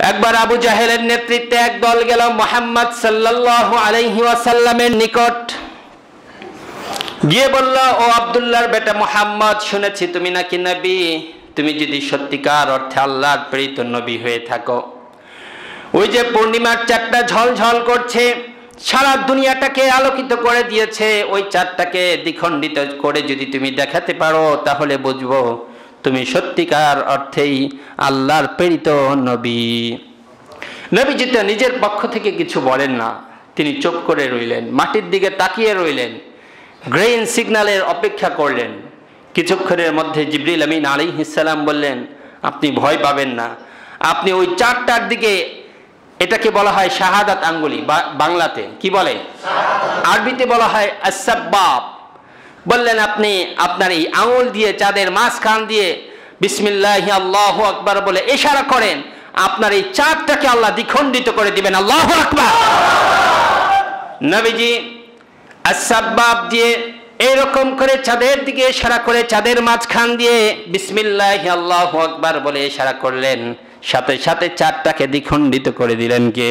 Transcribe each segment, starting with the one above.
একবার আবু জাহেলের নেতৃত্বে এক দল গেল মুহাম্মদ সাল্লাল্লাহু আলাইহি ওয়াসাল্লামের নিকট, গিয়ে বলল, ও আব্দুল্লাহর বেটা মুহাম্মদ, শুনেছি তুমি নাকি নবী। তুমি যদি সত্যিকার অর্থে আল্লাহর প্রেরিত নবী হয়ে থাকো, ওই যে পূর্ণিমার চাঁদটা ঝলঝল করছে, সারা দুনিয়াটাকে আলোকিত করে দিয়েছে, ওই চাঁদটাকে দ্বিখণ্ডিত করে যদি তুমি দেখাতে পারো, তাহলে বুঝবো তুমি সত্যিকার অর্থেই আল্লাহর প্রেরিত নবী। নবীজি তো নিজের পক্ষ থেকে কিছু বলেন না, তিনি চুপ করে রইলেন, মাটির দিকে তাকিয়ে রইলেন, গ্রিন সিগন্যালের অপেক্ষা করলেন। কিছুক্ষণের মধ্যে জিবরিল আমিন আলাইহিস সালাম বললেন, আপনি ভয় পাবেন না, আপনি ওই চারটার দিকে, এটাকে বলা হয় শাহাদাত আঙ্গুলি, বাংলাতে কি বলে, আরবিতে বলা হয় আস-সাব্বাব। বললেন আপনি আপনার এই আঙুল দিয়ে চাঁদের মাঝখান দিয়ে বিসমিল্লাহি আল্লাহু আকবার বলে ইশারা করেন, আপনার এই চাঁদটাকে আল্লাহ দ্বিখণ্ডিত করে দিবেন। আল্লাহু আকবার। নবীজি আস-সাব্বাব দিয়ে এরকম করে চাঁদের দিকে ইশারা করে চাঁদের মাঝখান দিয়ে বিসমিল্লাহি আল্লাহু আকবার বলে ইশারা করলেন, সাথে সাথে চাঁদটাকে দ্বিখণ্ডিত করে দিলেন কে?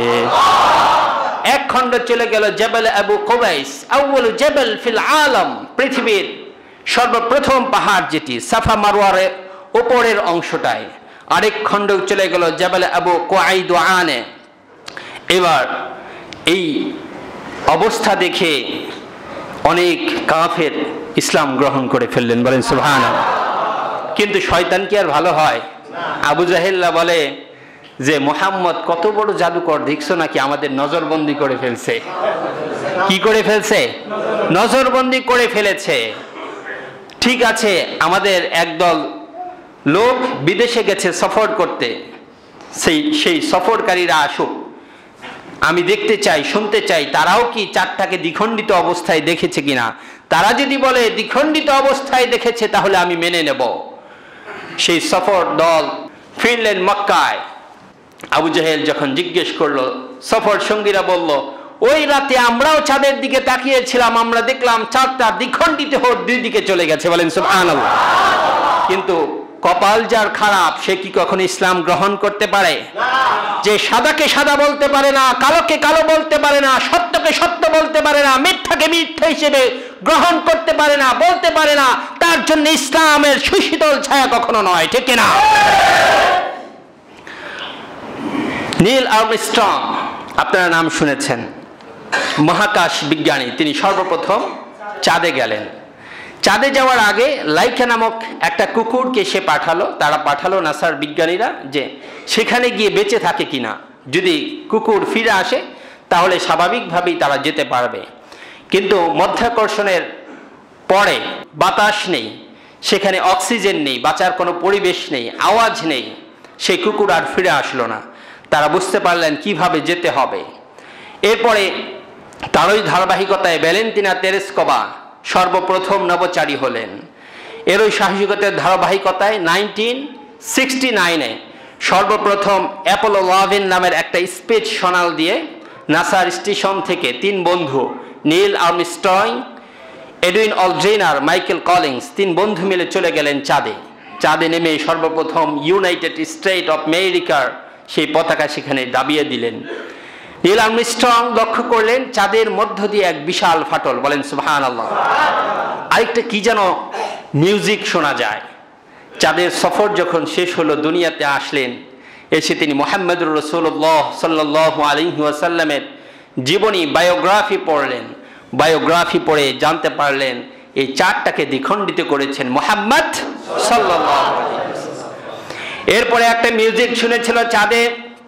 এক খণ্ড চলে গেল জাবাল আবু কুবাইস, আউয়ালু জাবাল ফিল আলম, পৃথিবীর সর্বপ্রথম পাহাড় যেটি সাফা মারওয়ার উপরের অংশটায়। আরেক খণ্ড চলে গেল জাবাল আবু কুআইদুআনে। এবার এই অবস্থা দেখে অনেক কাফের ইসলাম গ্রহণ করে ফেললেন, বলেন সুবহানাল্লাহ। কিন্তু শয়তান কি আর ভালো হয়? আবু জাহেল্লা বলে যে মুহাম্মদ কত বড় জাদুকর, দেখছো নাকি আমাদের নজরবন্দি করে ফেলছে। কি করে ফেলছে? নজরবন্দি করে ফেলেছে। ঠিক আছে, আমাদের একদল লোক বিদেশে গেছে সফর করতে, সেই সফরকারীরা আসুক, আমি দেখতে চাই, শুনতে চাই তারাও কি চাঁদটাকে দ্বিখণ্ডিত অবস্থায় দেখেছে কিনা। তারা যদি বলে দ্বিখণ্ডিত অবস্থায় দেখেছে, তাহলে আমি মেনে নেব। সেই সফর দল ফিরলেন মক্কায়। আবু জাহেল যখন জিজ্ঞেস করলো, সফর সঙ্গীরা বলল, ওই রাতে আমরাও চাঁদের দিকে তাকিয়েছিলাম, আমরা দেখলাম চাঁদটা দ্বিখণ্ডিত হয়ে দুই দিকে চলে গেছে, বলেন সুবহানাল্লাহ। কিন্তু কপাল যার খারাপ, সে কি কখনো ইসলাম গ্রহণ করতে পারে? যে সাদাকে সাদা বলতে পারে না, কালোকে কালো বলতে পারে না, সত্যকে সত্য বলতে পারে না, মিথ্যাকে মিথ্যা হিসেবে গ্রহণ করতে পারে না, বলতে পারে না, তার জন্য ইসলামের সুশীতল ছায়া কখনো নয়, ঠিক না? নীল আর্মস্ট্রং, আপনারা নাম শুনেছেন, মহাকাশ বিজ্ঞানী, তিনি সর্বপ্রথম চাঁদে গেলেন। চাঁদে যাওয়ার আগে লাইকা নামক একটা কুকুরকে সে পাঠালো, তারা পাঠালো নাসার বিজ্ঞানীরা, যে সেখানে গিয়ে বেঁচে থাকে কিনা। যদি কুকুর ফিরে আসে তাহলে স্বাভাবিকভাবেই তারা যেতে পারবে। কিন্তু মধ্যাকর্ষণের পরে বাতাস নেই, সেখানে অক্সিজেন নেই, বাঁচার কোনো পরিবেশ নেই, আওয়াজ নেই, সেই কুকুর আর ফিরে আসলো না। তারা বুঝতে পারলেন কিভাবে যেতে হবে। এরপরে তারই ধারাবাহিকতায় ভ্যালেন্টিনা তেরেস্কোভা সর্বপ্রথম নভোচারী হলেন। এরই সাহসিকতার ধারাবাহিকতায় 1969-এ সর্বপ্রথম অ্যাপোলো 11 নামের একটা স্পেস সনাল দিয়ে নাসার স্টেশন থেকে তিন বন্ধু, নীল আর্মস্ট্রং, এডুইন অলড্রিন আর মাইকেল কলিংস, তিন বন্ধু মিলে চলে গেলেন চাঁদে। চাঁদে নেমে সর্বপ্রথম ইউনাইটেড স্টেট অফ আমেরিকার সেই পতাকা সেখানে দাবিয়ে দিলেন। নীল আর্মস্ট্রং লক্ষ্য করলেন চাঁদের মধ্য দিয়ে এক বিশাল ফাটল, বলেন সুবহানাল্লাহ। আরেকটা কি যেন মিউজিক শোনা যায়। চাঁদের সফর যখন শেষ হলো, দুনিয়াতে আসলেন, এসে তিনি মুহাম্মদুর রাসূলুল্লাহ সাল্লাল্লাহু আলাইহি ওয়াসাল্লামের জীবনী বায়োগ্রাফি পড়লেন। বায়োগ্রাফি পড়ে জানতে পারলেন এই চাঁদটাকে দ্বিখণ্ডিত করেছেন মুহাম্মদ সাল্লাল্লাহু আলাইহি ওয়াসাল্লাম। এরপরে একটা মিউজিক শুনেছিল চাঁদে।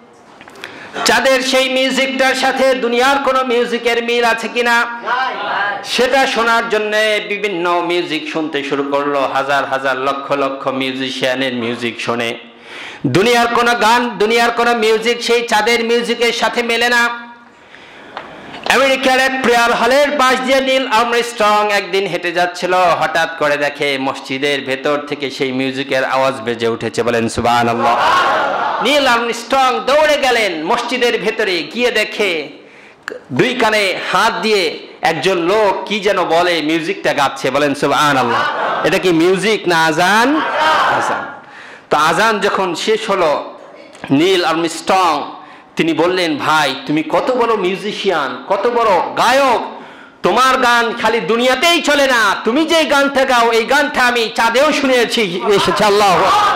চাঁদের সেই মিউজিকটার সাথে দুনিয়ার কোনো মিউজিকের মিল আছে কিনা সেটা শোনার জন্য বিভিন্ন মিউজিক শুনতে শুরু করলো। হাজার হাজার লক্ষ লক্ষ মিউজিশিয়ানের মিউজিক শোনে। দুনিয়ার কোনো গান, দুনিয়ার কোনো মিউজিক সেই চাঁদের মিউজিকের সাথে মেলে না। আমেরিকার এক প্রেয়ার হলের পাশ দিয়ে নীল আর্মস্ট্রং একদিন হেঁটে যাচ্ছিল, হঠাৎ করে দেখে মসজিদের ভেতর থেকে সেই মিউজিকের আওয়াজ বেজে উঠেছে, বলেন সুবহানাল্লাহ। নীল আর্মস্ট্রং দৌড়ে গেলেন মসজিদের ভেতরে, গিয়ে দেখে দুই কানে হাত দিয়ে একজন লোক কি যেন বলে, মিউজিকটা গাচ্ছে, বলেন সুবহানাল্লাহ। এটা কি মিউজিক না আজান? আজান। তো আজান যখন শেষ হলো, নীল আর্মস্ট্রং তিনি বললেন, ভাই তুমি কত বড় মিউজিশিয়ান, কত বড় গায়ক, তোমার গান খালি দুনিয়াতেই চলে না, তুমি যে গানটা গাও এই গানটা আমি চাঁদেও শুনেছি এসেছে। আল্লাহু আকবার।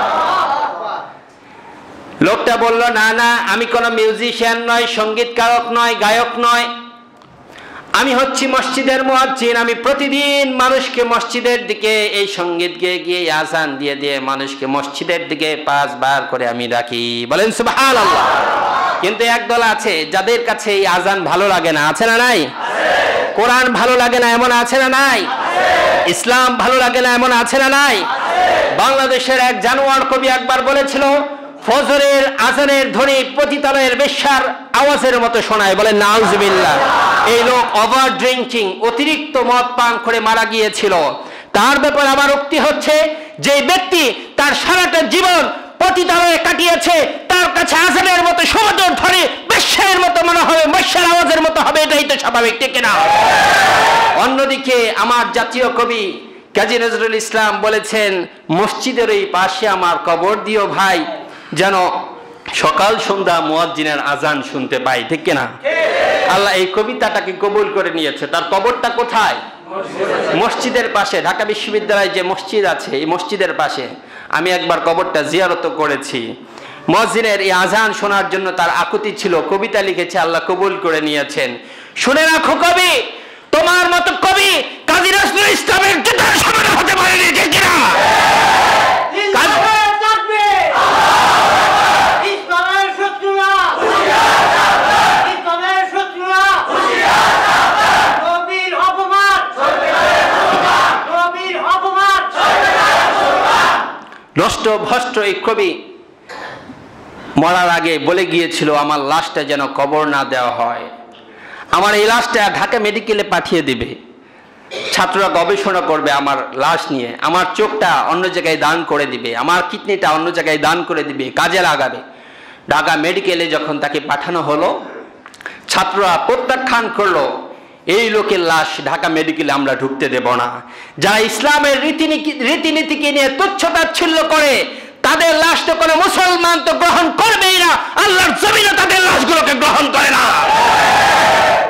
লোকটা বলল, না না, আমি কোনো মিউজিশিয়ান নয়, সঙ্গীতকারক নয়, গায়ক নয়, আমি হচ্ছি মসজিদের মুয়াজ্জিন। আমি প্রতিদিন মানুষকে মসজিদের দিকে এই সঙ্গীত গেয়ে গিয়ে আজান দিয়ে দিয়ে মানুষকে মসজিদের দিকে 5 বার করে আমি ডাকি। বলেন সুবহানাল্লাহ। কিন্তু একদল আছে যাদের কাছে এই আজান ভালো লাগে না, আছে না নাই? কোরআন ভালো লাগে না এমন আছে না নাই? ইসলাম ভালো লাগে না এমন আছে না নাই? বাংলাদেশের এক জানোয়ার কবি একবার বলেছিল, ফজরের আজানের ধ্বনি পতিতালয়ের বেশ্যার আওয়াজের মতো শোনায়। বলেন নাউজুবিল্লাহ। এই লোক ওভার ড্রিঙ্কিং, অতিরিক্ত মদ পান করে মারা গিয়েছিল। তার ব্যাপারে আমার উক্তি হচ্ছে, যে ব্যক্তি তার সারাটা জীবন পতিতালয়ে কাটিয়েছে, তার কাছে আজানের মতো সুমধুর ধ্বনি বেশ্যার মতো মনে হবে, বেশ্যার আওয়াজের মতো হবে, এটাই তো স্বাভাবিক, ঠিক না? অন্যদিকে আমার জাতীয় কবি কাজী নজরুল ইসলাম বলেছেন, মসজিদের এই পাশে আমার কবর দিও ভাই, যেন সকাল সন্ধ্যা মুয়াজ্জিনের আজান শুনতে পাই, ঠিক কিনা? আল্লাহ এই কবিতাটাকে কবুল করে নিয়েছে। তার কবরটা কোথায়? মসজিদের পাশে। ঢাকা বিশ্ববিদ্যালয়ে যে মসজিদ আছে, এই মসজিদের পাশে। আমি একবার কবরটা জিয়ারত করেছি। মুয়াজ্জিনের এই আজান শোনার জন্য তার আকুতি ছিল, কবিতা লিখেছে, আল্লাহ কবুল করে নিয়েছেন। শুনে রাখো কবি, তোমার মতো কবি কাজী নজরুল ইসলামের জুতার সমান হতে পারেনি, ঠিক কিনা? নষ্ট ভ্রষ্ট এই কবি মরার আগে বলে গিয়েছিল, আমার লাশটা যেন কবর না দেওয়া হয়, আমার এই লাশটা ঢাকা মেডিকেলে পাঠিয়ে দিবে, ছাত্ররা গবেষণা করবে আমার লাশ নিয়ে, আমার চোখটা অন্য জায়গায় দান করে দিবে, আমার কিডনিটা অন্য জায়গায় দান করে দিবে, কাজে লাগাবে। ঢাকা মেডিকেলে যখন তাকে পাঠানো হলো, ছাত্ররা প্রত্যাখ্যান করলো, এই লোকের লাশ ঢাকা মেডিকেলে আমরা ঢুকতে দেব না। যারা ইসলামের রীতিনীতিকে নিয়ে তুচ্ছ-তাচ্ছিল্য করে, তাদের লাশ তো কোনো মুসলমান তো গ্রহণ করবেই না, আল্লাহর জমিনে তাদের লাশগুলোকে গ্রহণ করে না।